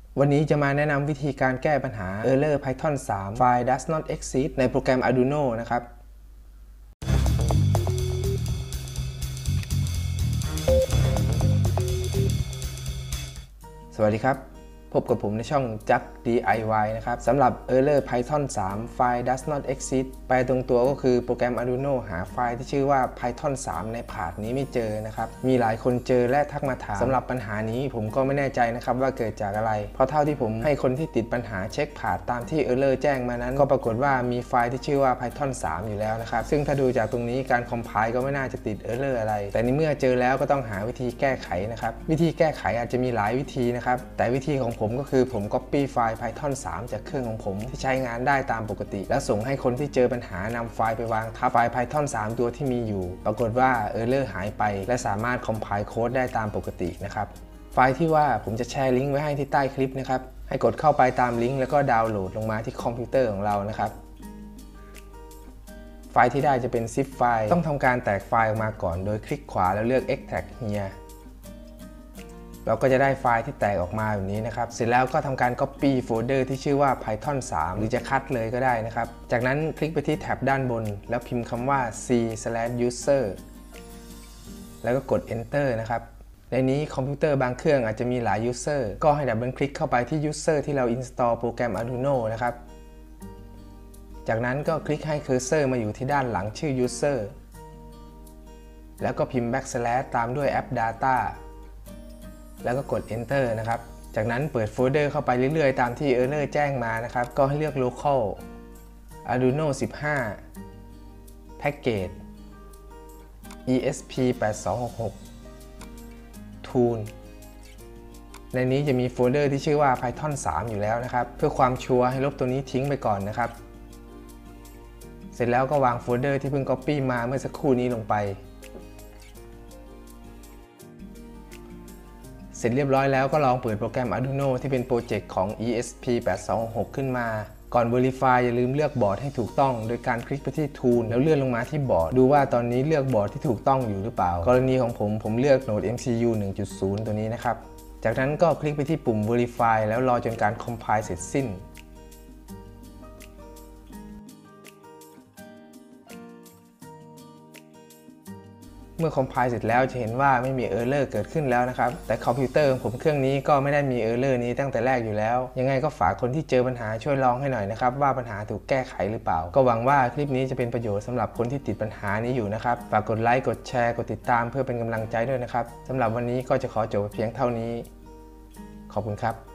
วันนี้จะมาแนะนำวิธีการแก้ปัญหา Error Python 3 File does not exist ในโปรแกรม Arduino นะครับ สวัสดีครับพบกับผมในช่อง Jack DIY นะครับสำหรับ Error Python 3 File does not exist แปลตรงตัวก็คือโปรแกรม Arduino หาไฟล์ที่ชื่อว่า Python 3 ในพาธนี้ไม่เจอนะครับมีหลายคนเจอและทักมาถามสำหรับปัญหานี้ผมก็ไม่แน่ใจนะครับว่าเกิดจากอะไรเพราะเท่าที่ผมให้คนที่ติดปัญหาเช็คพาธตามที่ Error แจ้งมานั้นก็ปรากฏว่ามีไฟล์ที่ชื่อว่า Python 3 อยู่แล้วนะครับซึ่งถ้าดูจากตรงนี้การ compile ก็ไม่น่าจะติด Error อะไรแต่ในเมื่อเจอแล้วก็ต้องหาวิธีแก้ไขนะครับวิธีแก้ไขอาจจะมีหลายวิธีนะครับแต่วิธีของผมก็คือผม copy ไฟล์ Python 3 จากเครื่องของผมที่ใช้งานได้ตามปกติแล้วส่งให้คนที่เจอปัญหานำไฟล์ไปวางทับไฟล์ Python 3 ตัวที่มีอยู่ปรากฏว่า Error หายไปและสามารถ compile โค้ดได้ตามปกตินะครับไฟล์ที่ว่าผมจะแชร์ลิงก์ไว้ให้ที่ใต้คลิปนะครับให้กดเข้าไปตามลิงก์แล้วก็ดาวน์โหลดลงมาที่คอมพิวเตอร์ของเรานะครับไฟล์ที่ได้จะเป็น zip ไฟล์ต้องทำการแตกไฟล์ออกมาก่อนโดยคลิกขวาแล้วเลือก extract hereเราก็จะได้ไฟล์ที่แตกออกมาแบบนี้นะครับเสร็จแล้วก็ทำการ copy โฟลเดอร์ที่ชื่อว่า Python 3 หรือจะคัดเลยก็ได้นะครับจากนั้นคลิกไปที่แท็บด้านบนแล้วพิมพ์คำว่า c/user แล้วก็กด enter นะครับในนี้คอมพิวเตอร์บางเครื่องอาจจะมีหลาย user ก็ให้ดับเบิลคลิกเข้าไปที่ user ที่เรา install โปรแกรม Arduino นะครับจากนั้นก็คลิกให้เคอร์เซอร์มาอยู่ที่ด้านหลังชื่อ user แล้วก็พิมพ์ backslash ตามด้วย app dataแล้วก็กด enter นะครับจากนั้นเปิดโฟลเดอร์เข้าไปเรื่อยๆตามที่ Error แจ้งมานะครับก็ให้เลือก local Arduino 15 package ESP8266 tool ในนี้จะมีโฟลเดอร์ที่ชื่อว่า Python 3 อยู่แล้วนะครับเพื่อความชัวร์ให้ลบตัวนี้ทิ้งไปก่อนนะครับเสร็จแล้วก็วางโฟลเดอร์ที่เพิ่ง copy มาเมื่อสักครู่นี้ลงไปเสร็จเรียบร้อยแล้วก็ลองเปิดโปรแกรม Arduino ที่เป็นโปรเจกต์ของ ESP8266 ขึ้นมาก่อน Verify อย่าลืมเลือกบอร์ดให้ถูกต้องโดยการคลิกไปที่ Tool แล้วเลื่อนลงมาที่บอร์ดดูว่าตอนนี้เลือกบอร์ดที่ถูกต้องอยู่หรือเปล่ากรณีของผมเลือกโหนด MCU 1.0 ตัวนี้นะครับจากนั้นก็คลิกไปที่ปุ่ม Verify แล้วรอจนการ Compile เสร็จสิ้นเมื่อ compile เสร็จแล้วจะเห็นว่าไม่มี Error เกิดขึ้นแล้วนะครับแต่คอมพิวเตอร์ของผมเครื่องนี้ก็ไม่ได้มี Error นี้ตั้งแต่แรกอยู่แล้วยังไงก็ฝากคนที่เจอปัญหาช่วยลองให้หน่อยนะครับว่าปัญหาถูกแก้ไขหรือเปล่าก็หวังว่าคลิปนี้จะเป็นประโยชน์สำหรับคนที่ติดปัญหานี้อยู่นะครับฝากกดไลค์กดแชร์กดติดตามเพื่อเป็นกำลังใจด้วยนะครับสำหรับวันนี้ก็จะขอจบเพียงเท่านี้ขอบคุณครับ